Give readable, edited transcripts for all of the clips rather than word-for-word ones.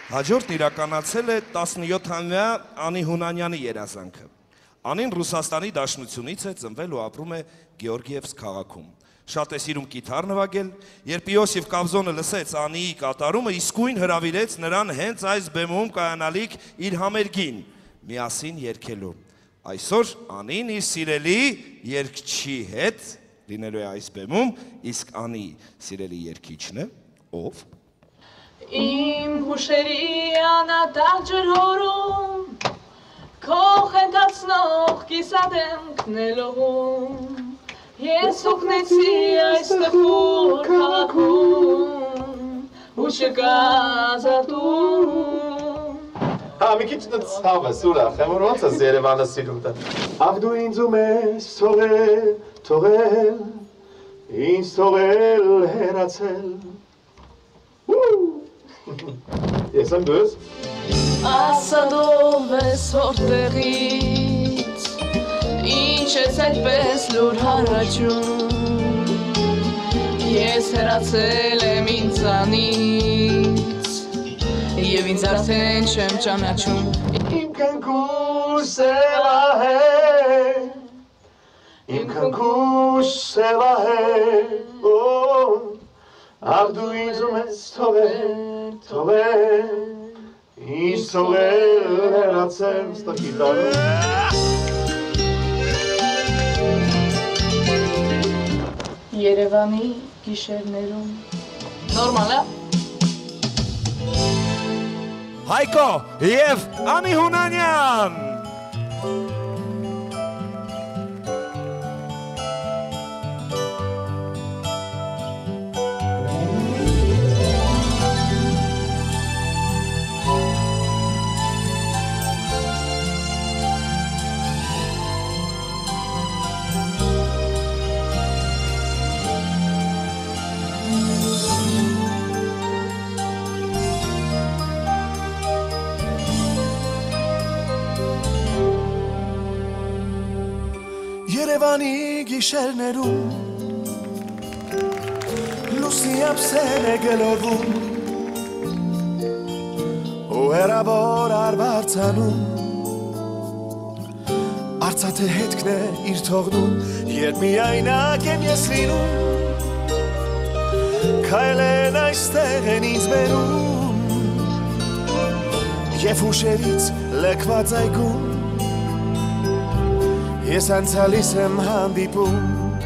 Հաջորդ իրականացել է 17-ամյա Անի Հունանյանի երազանքը։ Անին Ռուսաստանի Դաշնությունից է, ծնվել ու ապրում է Գեորգիևսկ քաղաքում։ Շատ է սիրում կիթառ նվագել, երբ Իոսիֆ Կավզոնը լսեց Անիի կատարումը, իսկույն հրավիրեց նրան հենց այս բեմում կայանալիք իր համերգին, միասին երգելու։ Այսօր Անին իր սիրելի երգչի հետ լինելու է այս բեմում, իսկ Անի սիրելի երգիչն է, ով? Իմ հուշերի անատակ ջրհորում, քո խենթացնող կիսադեմքն է լողում, ես օգնեցի այս տխուր քաղաքում, ու չկա ազատում։ Մի քիչ ցավ է, ուրախ եմ, որ ոնց ես Երևանը սիրում դա։ Ախ դու ինձ ում ես թողել, ինձ թողել հեռացել։ Ես եմ դուս։ Ասադով ես որտեղից, ինչ ես այդպես լուր հարաճում, ես հեռացել եմ ինձանից, և ինձ արդեն չեմ ճանաչում։ Իմ կնքուր սևահեր, իմ կնքուր սևահեր, ախ դու ինձ ում ես թողել, ինձ թողել հեռացել, ստակի տարում։ Երևանի գիշերներում։ Նորմալ է։ Հայկո և Անի Հունանյան։ Երևանի գիշերներում լուսնի ափսեր է գլորվում ու հեռավոր արվարձանում արծաթե հետքն է իր թողնում երբ միայնակ եմ ես լինում քայլեն այստեղ են ինձ բերում և հուշերից լքված այգում Ես անցալիս եմ հանդիպում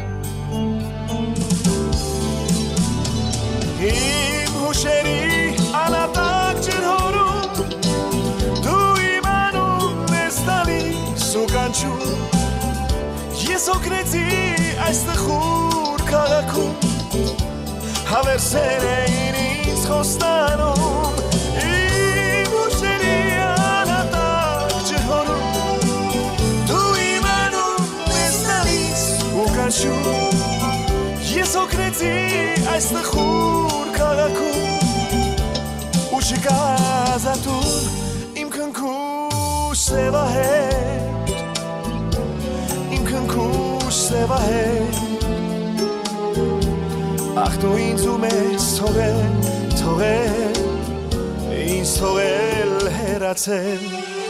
Իմ հուշերի անատակ ջրհորում Դու իմ անուն ես տալիս ու կանչում Ես օգնեցի այս տխուր քաղաքում Հավերսեր էին ինձ խոստանում Իմ հուշերի անատակ ջրհորում Ես օգնեցի այս տխուր քաղաքում ու չկա ազատում իմ քնքուշ սևահեր իմ քնքուշ սևահեր ախ դու ինձ ում ես թողել ինձ թողել հեռացել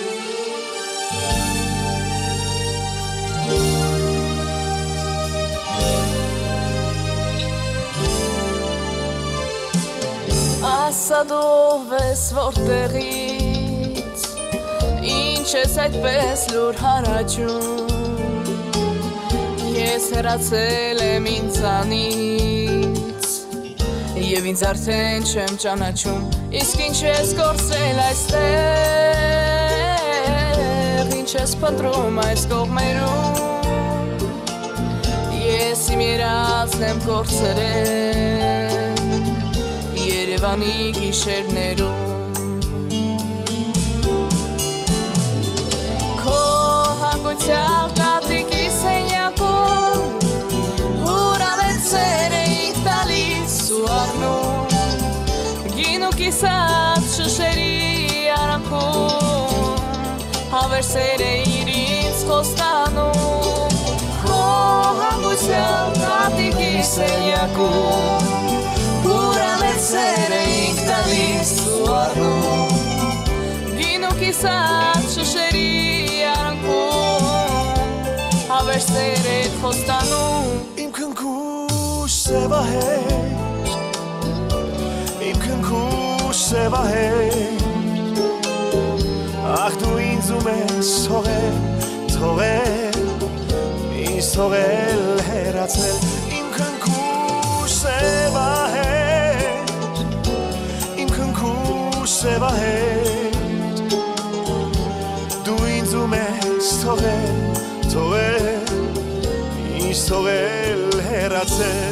Ասադով ես որտեղից, ինչ ես այդպես լուր հարաճում, ես հեռացել եմ ինձանից, և ինձ արդեն չեմ ճանաչում, իսկ ինչ ես կորցրել այստեղ, ինչ ես փնտրում այս կողմերում, ես իմ երազն եմ կորցրել Երևանի գիշերներում Քո հանգուցյալ տատիկի սենյակում Հուրանեցեր էինք տալիս ու առնում Գին ու կիսած շշերի արանքում Հավերսեր էիր ինձ խոստանում Քո հանգուցյալ տատիկի սենյակում Հուրանեցեր էինք տալիս ու առնում սևահեր Իմ քնքուշ սևահեր Ախ դու ինձում ես թողել Ինձ թողել հեռացել Իմ քնքուշ սևահեր Իմ քնքուշ սևահեր Դու ինձում ես թողել Ինձ թողել հեռացել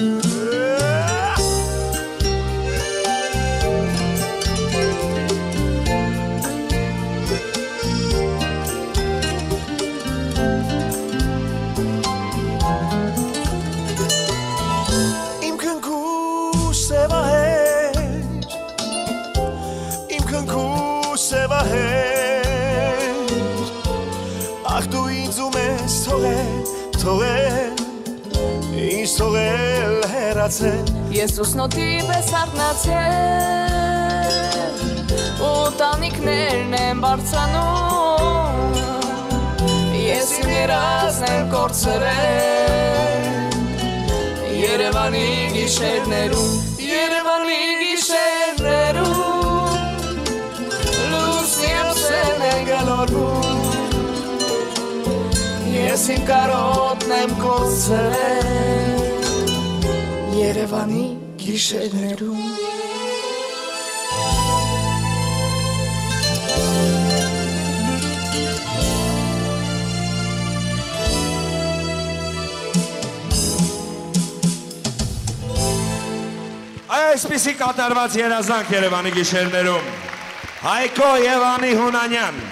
Ախ դու ինձում ես թողել Ինձ թողել հեռացել Ես ուսնոտի պես արթնացել ու տանիքներն եմ բարձրանում Ես իմ երազն եմ կորցրել Երևանի գիշերներում Լուսնի ամսեն են գալորվում Ես իմ կարոտն եմ կորցրել Երևանի գիշերներում Այսպիսի կատարված երազանք Երևանի գիշերներում Հայկո եւ Անի Հունանյան